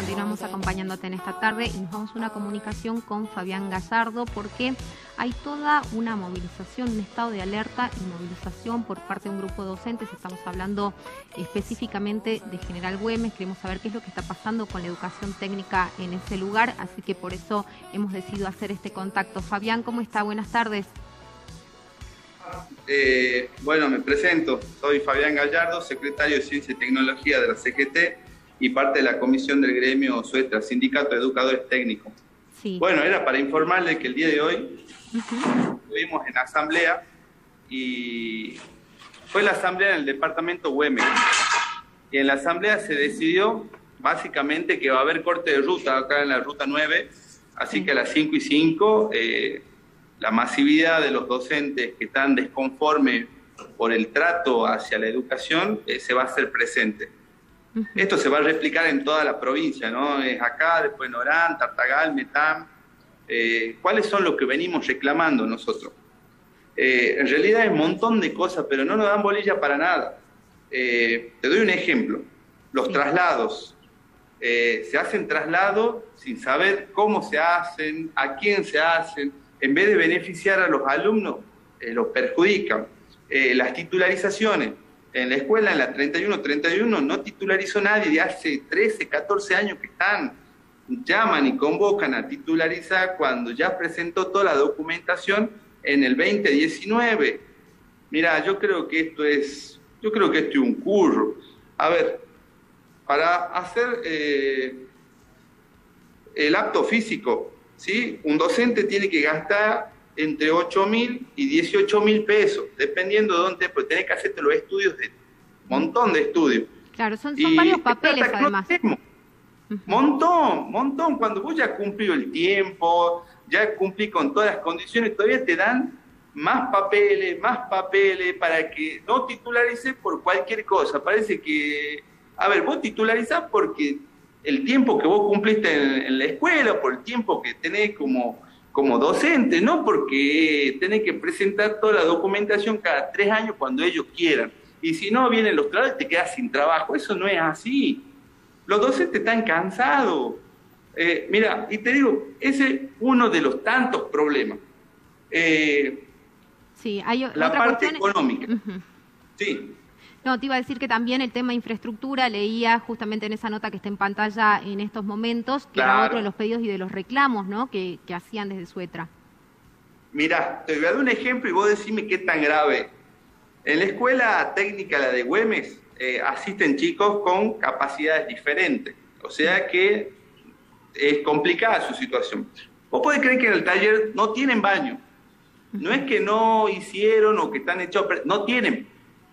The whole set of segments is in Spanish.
continuamos acompañándote en esta tarde y nos vamos a una comunicación con Fabián Gallardo porque hay toda una movilización, un estado de alerta y movilización por parte de un grupo de docentes. Estamos hablando específicamente de General Güemes. Queremos saber qué es lo que está pasando con la educación técnica en ese lugar, así que por eso hemos decidido hacer este contacto. Fabián, ¿cómo está? Buenas tardes. Bueno, me presento. Soy Fabián Gallardo, secretario de Ciencia y Tecnología de la CGT y parte de la comisión del gremio SUETRA, Sindicato de Educadores Técnicos. Sí. Bueno, era para informarle que el día de hoy estuvimos en asamblea y fue la asamblea en el departamento Güemes. Y en la asamblea se decidió básicamente que va a haber corte de ruta acá en la ruta 9, así que a las 5:05 la masividad de los docentes que están desconformes por el trato hacia la educación se va a hacer presente. Esto se va a replicar en toda la provincia, ¿no? Es acá, después en Orán, Tartagal, Metán. ¿Cuáles son los que venimos reclamando nosotros? En realidad hay un montón de cosas, pero no nos dan bolilla para nada. Te doy un ejemplo. Los traslados. Se hacen traslados sin saber cómo se hacen, a quién se hacen. En vez de beneficiar a los alumnos, los perjudican. Las titularizaciones. En la escuela, en la 31 no titularizó nadie de hace 13, 14 años que están. Llaman y convocan a titularizar cuando ya presentó toda la documentación en el 2019. Mira, yo creo que esto es un curro. A ver, para hacer el acto físico, ¿sí? Un docente tiene que gastar entre 8.000 y 18.000 pesos, dependiendo de dónde, pues tenés que hacerte los estudios, un montón de estudios. Claro, son varios papeles además. Montón. Cuando vos ya cumplís el tiempo, ya cumplís con todas las condiciones, todavía te dan más papeles para que no titularices por cualquier cosa. Parece que, a ver, vos titularizás porque el tiempo que vos cumpliste en la escuela, por el tiempo que tenés como docente, no porque tenés que presentar toda la documentación cada 3 años cuando ellos quieran. Y si no vienen los trabajos, te quedas sin trabajo. Eso no es así. Los docentes están cansados. Mira, y te digo, ese es uno de los tantos problemas. Sí, hay la otra parte cuestión económica. Sí. No, te iba a decir que también el tema de infraestructura, leía justamente en esa nota que está en pantalla en estos momentos, que Claro. era otro de los pedidos y de los reclamos, ¿no?, que hacían desde SUETRA. Mirá, te voy a dar un ejemplo y vos decime qué tan grave. En la escuela técnica, la de Güemes, asisten chicos con capacidades diferentes. O sea que es complicada su situación. Vos podés creer que en el taller no tienen baño. No es que no hicieron o que están hechos, no tienen.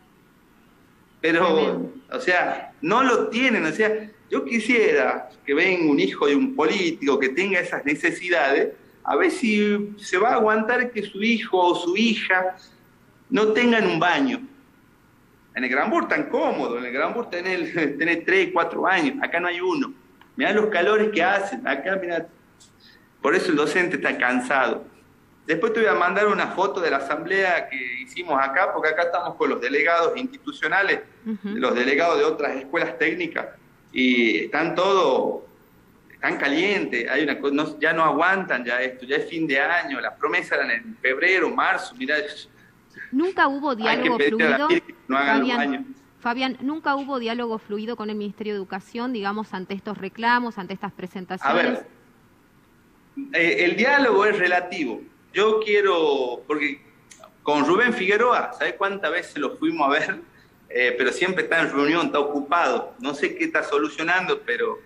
Pero, o sea, no lo tienen. O sea, yo quisiera que venga un hijo de un político que tenga esas necesidades, a ver si se va a aguantar que su hijo o su hija no tengan un baño. En el Granbur tan cómodo, en el Granbur tenés 3, 4 años, acá no hay uno. Mirá los calores que hacen, acá mirá. Por eso el docente está cansado. Después te voy a mandar una foto de la asamblea que hicimos acá, porque acá estamos con los delegados institucionales, los delegados de otras escuelas técnicas, y están calientes, hay una cosa, ya no aguantan ya esto, ya es fin de año, las promesas eran en febrero, marzo, mirá. Nunca hubo diálogo fluido, No Fabián, nunca hubo diálogo fluido con el Ministerio de Educación, digamos, ante estos reclamos, ante estas presentaciones. A ver, el diálogo es relativo. Yo quiero, porque con Rubén Figueroa, ¿sabes cuántas veces lo fuimos a ver? Pero siempre está en reunión, está ocupado. No sé qué está solucionando, pero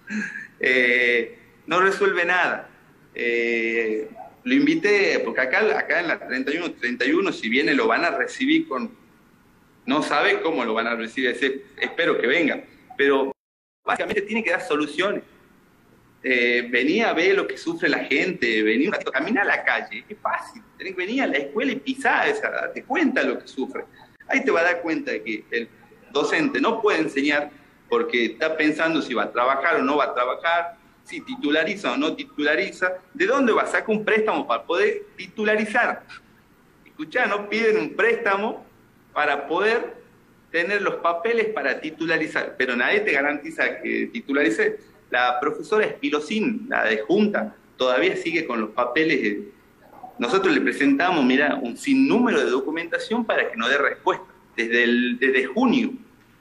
no resuelve nada. Lo invité, porque acá en la 31, si viene lo van a recibir con... No sabe cómo lo van a recibir, espero que venga. Pero básicamente tiene que dar soluciones. Venía a ver lo que sufre la gente, venía un ratito, caminar a la calle, es fácil, tenés que venir a la escuela y pisar, date cuenta de lo que sufre. Ahí te vas a dar cuenta de que el docente no puede enseñar porque está pensando si va a trabajar o no va a trabajar, si titulariza o no titulariza, ¿de dónde va a sacar un préstamo para poder titularizar? Escuchá, no piden un préstamo para poder tener los papeles para titularizar, pero nadie te garantiza que titularice. La profesora Espilosín, la de Junta, todavía sigue con los papeles. Nosotros le presentamos, mira, un sinnúmero de documentación para que nos dé respuesta, desde junio.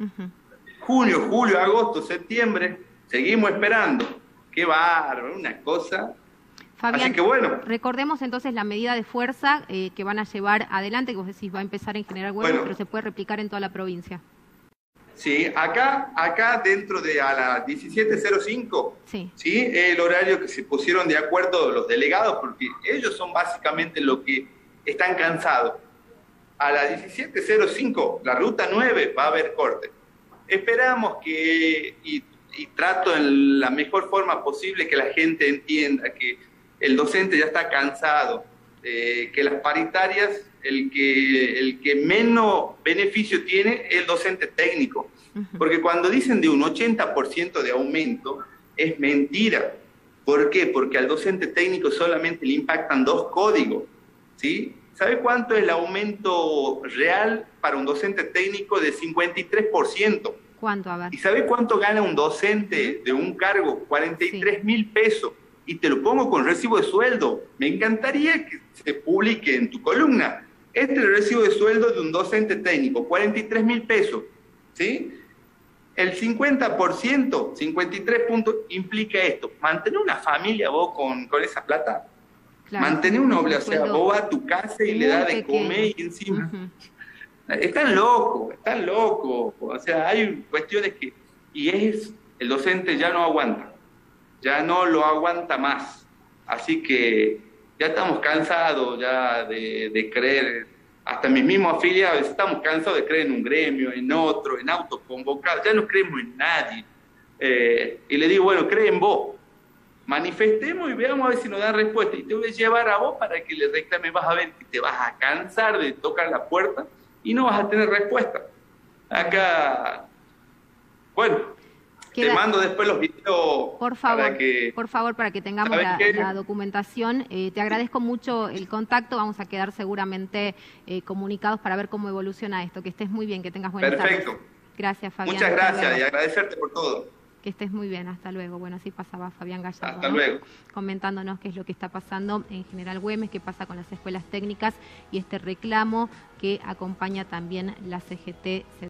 Junio, julio, agosto, septiembre, seguimos esperando. Qué bárbaro, una cosa. Fabián, así que bueno. Recordemos entonces la medida de fuerza que van a llevar adelante, que vos decís va a empezar en General Güemes, pero se puede replicar en toda la provincia. Sí, acá dentro de a las 17:05, sí, el horario que se pusieron de acuerdo los delegados, porque ellos son básicamente los que están cansados. A las 17:05, la ruta 9 va a haber corte. Esperamos que, y trato en la mejor forma posible que la gente entienda que el docente ya está cansado, que las paritarias, el que menos beneficio tiene es el docente técnico. Porque cuando dicen de un 80% de aumento, es mentira. ¿Por qué? Porque al docente técnico solamente le impactan 2 códigos, ¿sí? ¿Sabe cuánto es el aumento real para un docente técnico? De 53%. ¿Cuánto? A ver. ¿Y sabe cuánto gana un docente de un cargo? 43.000 pesos. Y te lo pongo con recibo de sueldo. Me encantaría que se publique en tu columna. Este es el recibo de sueldo de un docente técnico, 43.000 pesos. ¿Sí? El 50%, 53 puntos, implica esto. Mantener una familia vos con esa plata. Claro, mantener una obligación. O sea, vos vas a tu casa y le das de comer y encima. Están locos. O sea, hay cuestiones que... Y el docente ya no aguanta. Ya no lo aguanta más. Así que ya estamos cansados ya de creer, hasta mis mismos afiliados, estamos cansados de creer en un gremio, en otro, en autoconvocados, ya no creemos en nadie. Y le digo, bueno, cree en vos. Manifestemos y veamos a ver si nos dan respuesta. Y te voy a llevar a vos para que le reclames, vas a ver que te vas a cansar de tocar la puerta y no vas a tener respuesta. Acá, bueno... Te mando después los videos. Por favor, para que tengamos la documentación. Te agradezco mucho el contacto. Vamos a quedar seguramente comunicados para ver cómo evoluciona esto. Que estés muy bien, que tengas buenas tardes. Perfecto. Gracias, Fabián. Muchas gracias y agradecerte por todo. Que estés muy bien. Hasta luego. Bueno, así pasaba Fabián Gallardo. Hasta luego. Comentándonos qué es lo que está pasando en General Güemes, qué pasa con las escuelas técnicas y este reclamo que acompaña también la CGT.